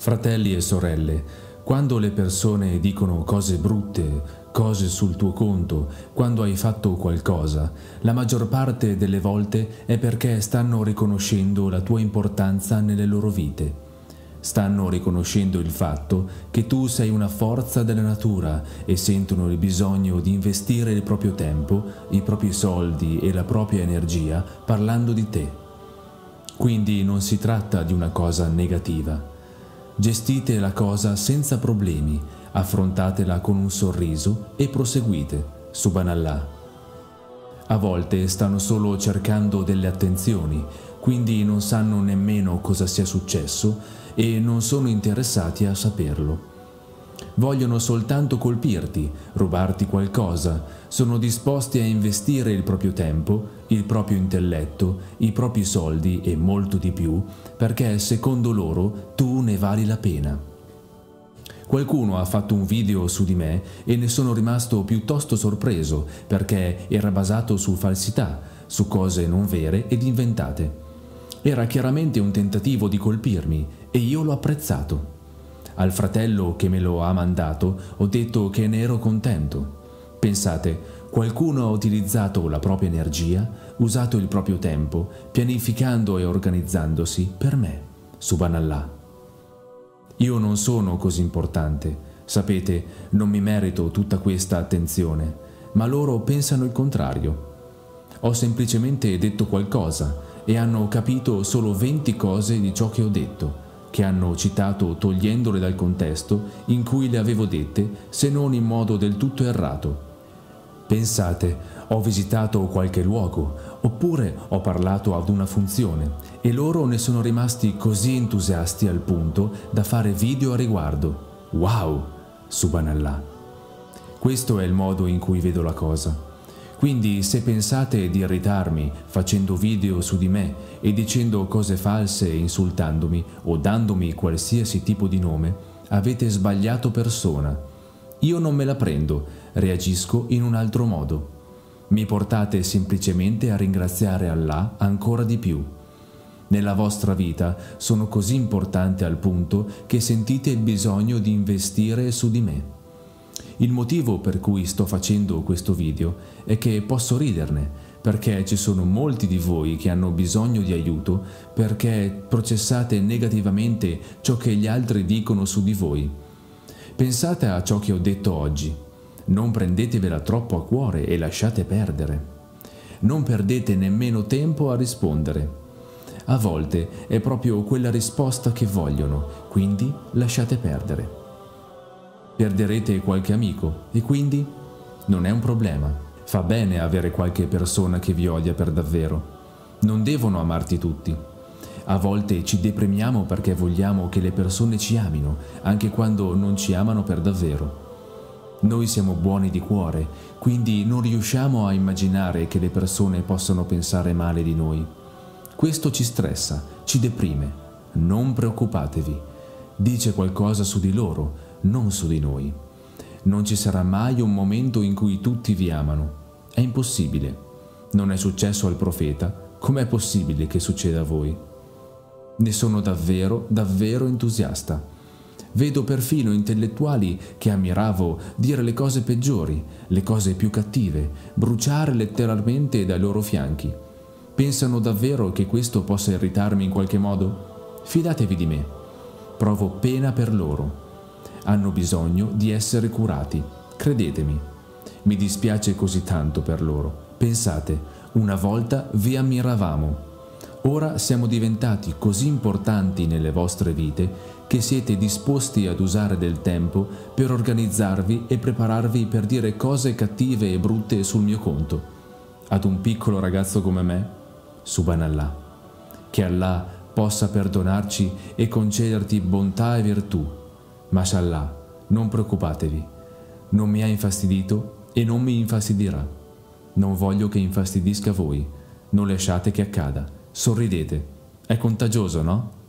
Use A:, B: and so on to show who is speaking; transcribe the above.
A: Fratelli e sorelle, quando le persone dicono cose brutte, cose sul tuo conto, quando hai fatto qualcosa, la maggior parte delle volte è perché stanno riconoscendo la tua importanza nelle loro vite. Stanno riconoscendo il fatto che tu sei una forza della natura e sentono il bisogno di investire il proprio tempo, i propri soldi e la propria energia parlando di te. Quindi non si tratta di una cosa negativa. Gestite la cosa senza problemi, affrontatela con un sorriso e proseguite, subhanallah. A volte stanno solo cercando delle attenzioni, quindi non sanno nemmeno cosa sia successo e non sono interessati a saperlo. Vogliono soltanto colpirti, rubarti qualcosa, sono disposti a investire il proprio tempo, il proprio intelletto, i propri soldi e molto di più, perché secondo loro tu ne vali la pena. Qualcuno ha fatto un video su di me e ne sono rimasto piuttosto sorpreso perché era basato su falsità, su cose non vere ed inventate. Era chiaramente un tentativo di colpirmi e io l'ho apprezzato. Al fratello che me lo ha mandato ho detto che ne ero contento. Pensate, qualcuno ha utilizzato la propria energia, usato il proprio tempo, pianificando e organizzandosi per me, subhanallah. Io non sono così importante, sapete, non mi merito tutta questa attenzione, ma loro pensano il contrario. Ho semplicemente detto qualcosa e hanno capito solo 20 cose di ciò che ho detto, che hanno citato togliendole dal contesto in cui le avevo dette, se non in modo del tutto errato. Pensate, ho visitato qualche luogo, oppure ho parlato ad una funzione, e loro ne sono rimasti così entusiasti al punto da fare video a riguardo. Wow! Subhanallah. Questo è il modo in cui vedo la cosa. Quindi se pensate di irritarmi facendo video su di me e dicendo cose false e insultandomi o dandomi qualsiasi tipo di nome, avete sbagliato persona. Io non me la prendo, reagisco in un altro modo. Mi portate semplicemente a ringraziare Allah ancora di più. Nella vostra vita sono così importante al punto che sentite il bisogno di investire su di me. Il motivo per cui sto facendo questo video è che posso riderne, perché ci sono molti di voi che hanno bisogno di aiuto perché processate negativamente ciò che gli altri dicono su di voi. Pensate a ciò che ho detto oggi. Non prendetevela troppo a cuore e lasciate perdere. Non perdete nemmeno tempo a rispondere. A volte è proprio quella risposta che vogliono, quindi lasciate perdere. Perderete qualche amico e quindi non è un problema. Fa bene avere qualche persona che vi odia per davvero. Non devono amarti tutti. A volte ci deprimiamo perché vogliamo che le persone ci amino, anche quando non ci amano per davvero. Noi siamo buoni di cuore, quindi non riusciamo a immaginare che le persone possano pensare male di noi. Questo ci stressa, ci deprime. Non preoccupatevi. Dice qualcosa su di loro, non su di noi. Non ci sarà mai un momento in cui tutti vi amano. È impossibile. Non è successo al profeta, com'è possibile che succeda a voi? Ne sono davvero, davvero entusiasta. Vedo perfino intellettuali che ammiravo dire le cose peggiori, le cose più cattive, bruciare letteralmente dai loro fianchi. Pensano davvero che questo possa irritarmi in qualche modo? Fidatevi di me. Provo pena per loro. Hanno bisogno di essere curati, credetemi. Mi dispiace così tanto per loro. Pensate, una volta vi ammiravamo. Ora siamo diventati così importanti nelle vostre vite che siete disposti ad usare del tempo per organizzarvi e prepararvi per dire cose cattive e brutte sul mio conto. Ad un piccolo ragazzo come me? Subhanallah. Che Allah possa perdonarci e concederti bontà e virtù. Mashallah, non preoccupatevi. Non mi ha infastidito e non mi infastidirà. Non voglio che infastidisca voi. Non lasciate che accada. Sorridete. È contagioso, no?